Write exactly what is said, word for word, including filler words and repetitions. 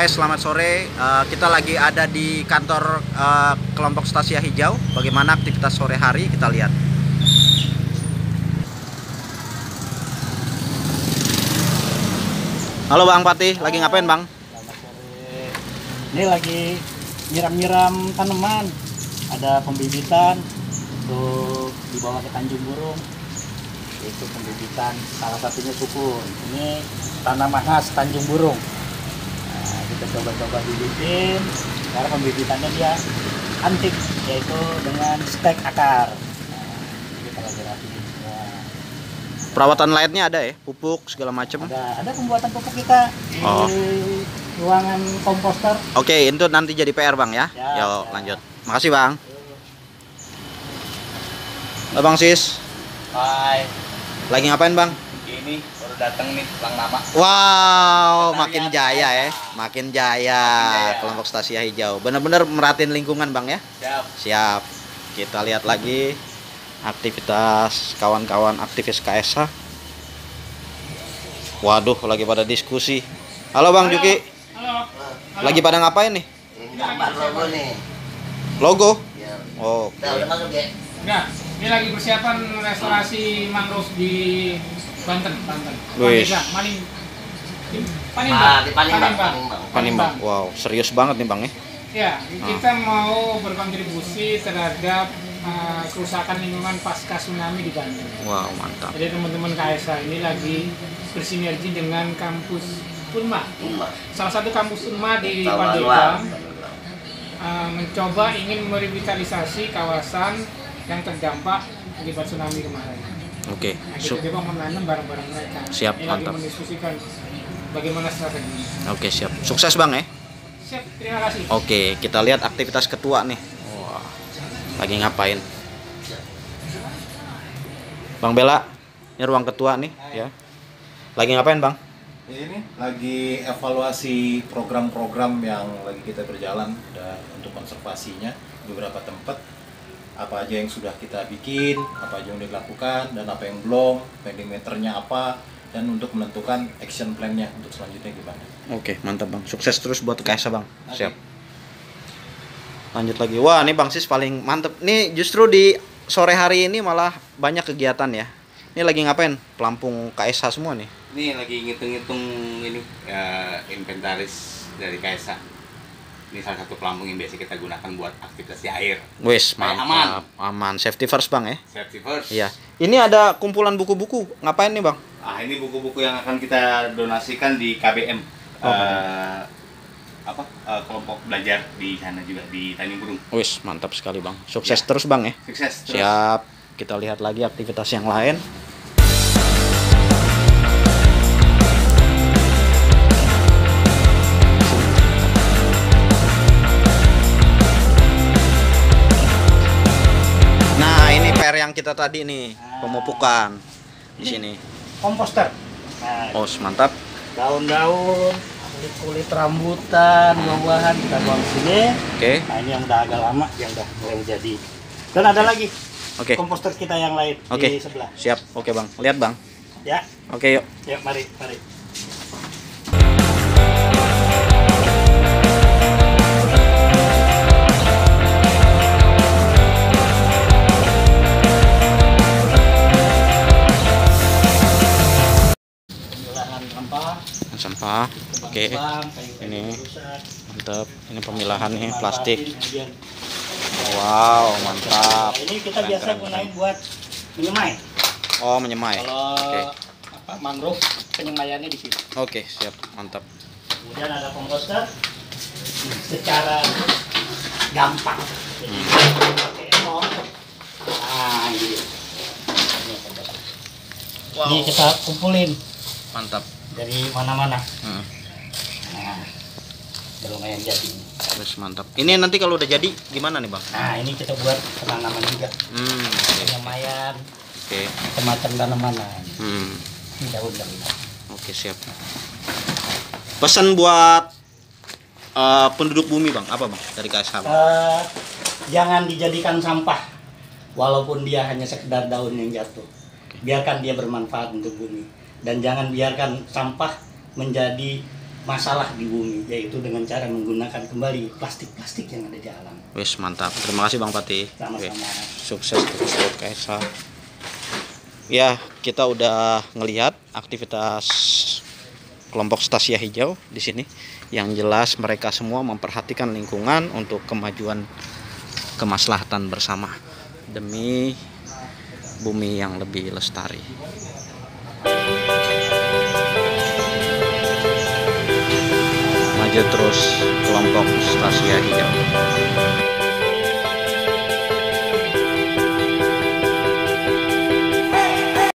guys, selamat sore. Uh, kita lagi ada di kantor uh, kelompok Stasia Hijau. Bagaimana aktivitas sore hari, kita lihat. Halo Bang Patih, lagi ngapain Bang? Selamat sore. Ini lagi nyiram-nyiram tanaman. Ada pembibitan untuk dibawa ke Tanjung Burung. Itu pembibitan salah satunya sukun. Ini tanaman khas Tanjung Burung. Nah, kita coba-coba bibitin. Karena pembibitannya dia antik, yaitu dengan stek akar. Nah, kita lagi rapiin semua. Perawatan lainnya ada ya, pupuk segala macam. Ada, ada pembuatan pupuk kita di Oh. ruangan komposter. Oke, itu nanti jadi P R Bang ya. Ya, Yuk ya. lanjut. Makasih Bang. Halo Bang Sis, Hai, lagi ngapain Bang? ini baru datang nih pulang lama. Wow, Kita makin lihat jaya aja. ya, makin jaya, jaya. kelompok Stasia Hijau. Bener-bener merhatiin lingkungan Bang ya. Siap. Siap. Kita lihat lagi aktivitas kawan-kawan aktivis K S H. Waduh, lagi pada diskusi. Halo Bang Juki. Halo. Lagi pada ngapain nih? Gambar logo nih. Logo? Ya. Oh. Udah, udah masuk ya. Enggak, ini lagi persiapan restorasi mangrove di Banten, Banten. Wih. Wah, Maning. Ah, di Panimbang. Panimbang. Panimbang. Wow, serius banget nih Bang ya. Ya, kita mau berkontribusi terhadap uh, kerusakan lingkungan pasca tsunami di Banten. Wow, mantap. Jadi teman-teman K S H ini lagi bersinergi dengan kampus Unma. Salah satu kampus Unma di Pandeglang uh, mencoba ingin merevitalisasi kawasan yang terdampak akibat tsunami kemarin. Oke. Nah, Su- kita coba menanam barang-barang mereka. Siap, Ini lagi mantap. mendiskusikan bagaimana strategi. Oke, siap. Sukses Bang ya. Siap, terima kasih. Oke, kita lihat aktivitas ketua nih. Wah, lagi ngapain? Bang Bella, ini ruang ketua nih, ya. Lagi ngapain Bang? Ini lagi evaluasi program-program yang lagi kita berjalan dan untuk konservasinya beberapa tempat, apa aja yang sudah kita bikin, apa aja yang udah dilakukan dan apa yang belum, pending meternya apa, dan untuk menentukan action plan-nya untuk selanjutnya gimana. Oke, mantap Bang. Sukses terus buat K S H Bang. Siap. Lanjut lagi. Wah, ini Bang Sis paling mantep. Nih justru di sore hari ini malah banyak kegiatan ya. Ini lagi ngapain? Pelampung K S H semua nih. Ini lagi ngitung-ngitung ini ya, inventaris dari K S H. Ini salah satu pelampung yang biasa kita gunakan buat aktivitas di air. Wes, Supaya mantap. Aman. Safety first Bang ya. Safety first. Iya. Ini ada kumpulan buku-buku. Ngapain nih Bang? Ah, ini buku-buku yang akan kita donasikan di K B M. Oh, Eh, apa? eh, kelompok belajar di sana juga di Tanjung Burung. Wes, mantap sekali Bang. Sukses Ya. terus Bang ya. Sukses terus. Siap. Kita lihat lagi aktivitas yang lain. Nah, ini P R yang kita tadi nih, pemupukan di sini. Komposter. Nah, Oh, mantap. daun-daun, kulit-kulit rambutan, buah-buahan kita buang di sini. Oke. Nah, ini yang udah agak lama, yang udah mulai jadi. Dan ada lagi Oke. komposter kita yang lain Oke. di sebelah. Siap. Oke, Bang. Lihat, Bang. Ya, Oke, yuk. yuk mari, mari. Pemilahan sampah, Sampah. Oke. tebang, kayu-kayu Ini. rusak, Mantap. Ini pemilahan nih plastik. kemudian Wow, mantap. Nah, ini kita Keren, biasa keren, gunain keren. buat menyemai. Oh, menyemai. Kalau Oke. apa mangrove penyemaiannya di sini. Oke, siap. Mantap. Kemudian ada komposter secara gampang. Jadi Hmm. pakai emor. Nah, ini. Ini kita kumpulin Mantap. dari mana-mana. Hmm. Nah, lumayan jadi. Terus mantap. Ini nanti kalau udah jadi gimana nih, Bang? Nah, ini kita buat penanaman juga. Hmm. Oke. Penyemaian, Oke. macam-macam tanaman. Nah, Hmm. ini daun-daun. Oke, siap. Pesan buat eh, penduduk bumi, Bang. Apa, Bang? Dari K S H, Bang? Eh, jangan dijadikan sampah walaupun dia hanya sekedar daun yang jatuh. Biarkan dia bermanfaat untuk bumi dan jangan biarkan sampah menjadi masalah di bumi, yaitu dengan cara menggunakan kembali plastik-plastik yang ada di alam. Wis mantap. Terima kasih Bang Pati. Sama-sama. Oke. Sukses terus buat Kaisa. Ya, kita udah ngelihat aktivitas kelompok Stasia Hijau di sini. Yang jelas mereka semua memperhatikan lingkungan untuk kemajuan kemaslahatan bersama demi bumi yang lebih lestari. Maju terus kelompok Stasia Hijau.